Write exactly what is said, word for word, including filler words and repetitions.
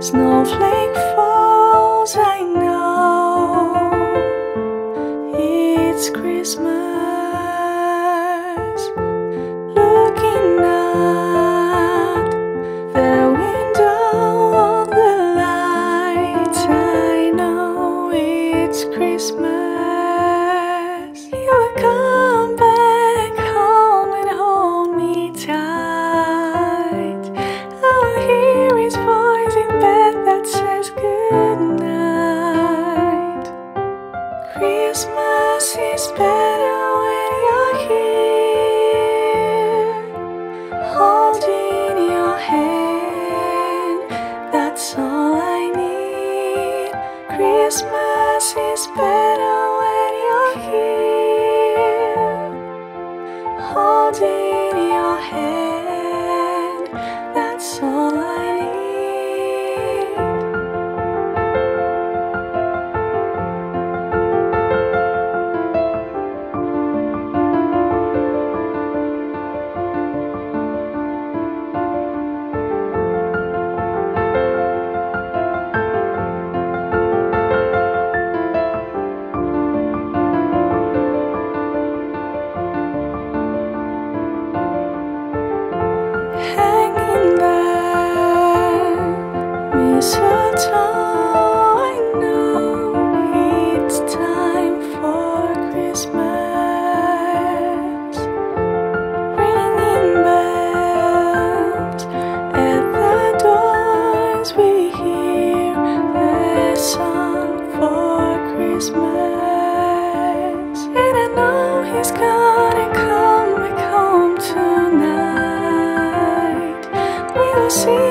snowflake falls, I know it's Christmas. Looking out the window of the lights, I know it's Christmas. He will come back home and hold me tight. I will hear his voice in bed that says good night. Christmas is better when you're here, holding your hand, that's all I need. Christmas is better when you're here, holding your hand, that's all I need. Hanging there, mistletoe, I know it's time for Christmas. Ringing bells at the doors, we hear a song for Christmas. And I know he's gonna come back home tonight. We will see